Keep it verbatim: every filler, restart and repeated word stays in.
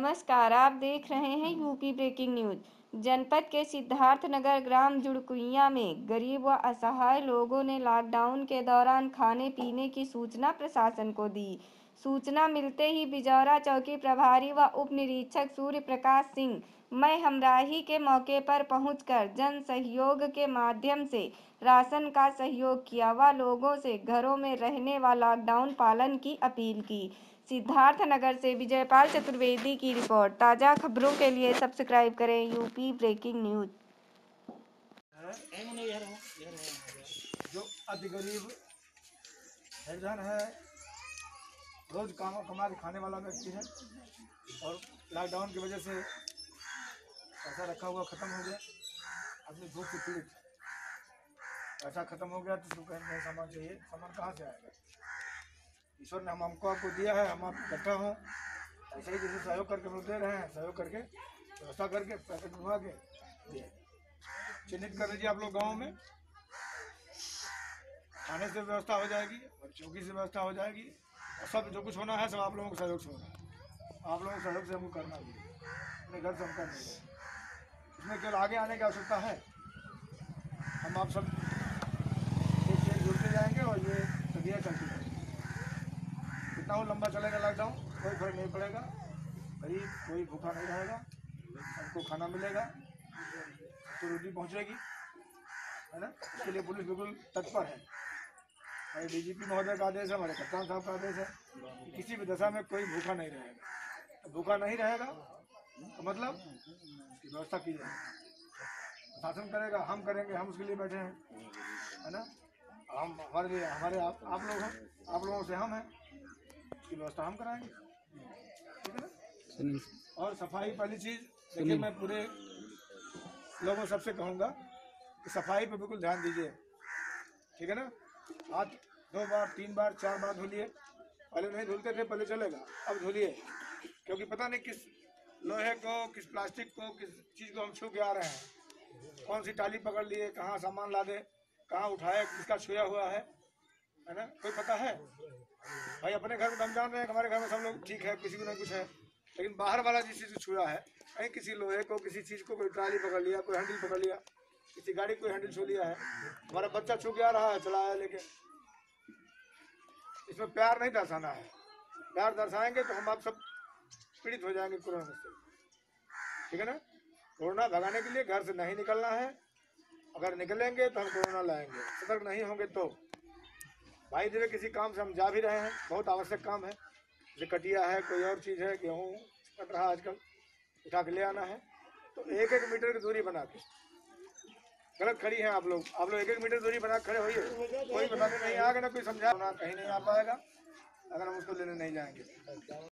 नमस्कार, आप देख रहे हैं यूपी ब्रेकिंग न्यूज। जनपद के सिद्धार्थनगर ग्राम जुड़कुइयां में गरीब व असहाय लोगों ने लॉकडाउन के दौरान खाने पीने की सूचना प्रशासन को दी। सूचना मिलते ही बिजौरा चौकी प्रभारी व उप निरीक्षक सूर्य प्रकाश सिंह मैं हमराही के मौके पर पहुंचकर जन सहयोग के माध्यम से राशन का सहयोग किया व लोगों से घरों में रहने व लॉकडाउन पालन की अपील की। सिद्धार्थनगर से विजयपाल चतुर्वेदी की रिपोर्ट। ताज़ा खबरों के लिए सब्सक्राइब करें यूपी ब्रेकिंग न्यूज। जो अति गरीब निर्धन है, रोज काम कमा के खाने वाला व्यक्ति है और लॉकडाउन की वजह से पैसा रखा हुआ खत्म हो गया, अपनी भूख से पीड़ित, पैसा खत्म हो गया तो उसको कहीं कहीं सामान चाहिए, सामान कहाँ से आएगा? ईश्वर ने हम हमको आपको दिया है, हम आप इकट्ठा हों, ऐसे ही जैसे सहयोग करके हम दे रहे हैं, सहयोग करके व्यवस्था करके पैकेट बनवा के दिए। चिन्हित कर लीजिए आप लोग गाँव में, खाने से व्यवस्था हो जाएगी और चौकी से व्यवस्था हो जाएगी और सब जो कुछ होना है सब आप लोगों के सहयोग से होना है। आप लोगों के सहयोग से हमको करना भी है, अपने घर से हम कर नहीं रहे। इसमें केवल आगे आने की आवश्यकता है। हम आप सब एक एक जुड़ते जाएंगे और ये प्रक्रिया चलती रहेगी। कितना वो लंबा चलेगा लॉकडाउन कोई फर्क नहीं पड़ेगा, गरीब कोई भूखा नहीं रहेगा, सबको खाना मिलेगा, तो रोटी पहुँचेगी, है ना। इसके लिए पुलिस बिल्कुल तत्पर है। हमारे डीजीपी महोदय का आदेश है, हमारे कप्तान साहब का आदेश है कि किसी भी दशा में कोई भूखा नहीं रहेगा। तो भूखा नहीं रहेगा तो मतलब उसकी व्यवस्था की जाएगी, शासन करेगा, हम करेंगे, हम उसके लिए बैठे हैं, है ना। हम हमारे लिए हमारे आप, आप लोग हैं, आप लोगों से हम हैं, उसकी व्यवस्था हम कराएंगे, ठीक है ना। और सफाई पहली चीज़ देखिए, मैं पूरे लोगों सबसे कहूँगा कि सफाई पे बिल्कुल ध्यान दीजिए, ठीक है ना। हाथ दो बार तीन बार चार बार धुलिए, पहले नहीं धुलते थे, पहले चलेगा, अब धुलिए, क्योंकि पता नहीं किस लोहे को, किस प्लास्टिक को, किस चीज़ को हम छू के आ रहे हैं, कौन सी टाली पकड़ लिए, कहाँ सामान ला दे, कहाँ उठाए, किसका छुआ हुआ है, है ना, कोई पता है भाई। अपने घर में हम जान रहे हैं, हमारे घर में सब लोग ठीक है, किसी को ना कुछ है, लेकिन बाहर वाला जिस चीज़ को छुआ है, कहीं किसी लोहे को, किसी चीज़ को, कोई ट्राली पकड़ लिया, कोई हैंडल पकड़ लिया, किसी गाड़ी को हैंडल छू लिया है, हमारा बच्चा छू के आ रहा है, चलाया लेके। इसमें प्यार नहीं दर्शाना है, प्यार दर्शाएंगे तो हम आप सब पीड़ित हो जाएंगे कोरोना से, ठीक है ना। कोरोना भगाने के लिए घर से नहीं निकलना है, अगर निकलेंगे तो हम कोरोना लाएंगे, सतर्क नहीं होंगे तो। भाई देवे किसी काम से हम जा भी रहे हैं, बहुत आवश्यक काम है, जैसे कटिया है, कोई और चीज़ है, गेहूँ कट रहा आजकल, उठा के ले आना है, तो एक एक मीटर की दूरी बना के, गलत खड़ी हैं आप लोग, आप लोग एक एक मीटर दूरी बना खड़े होइए, कोई बताने नहीं आएगा ना, कोई समझा कहीं नहीं आ पाएगा अगर हम उसको लेने नहीं जाएंगे।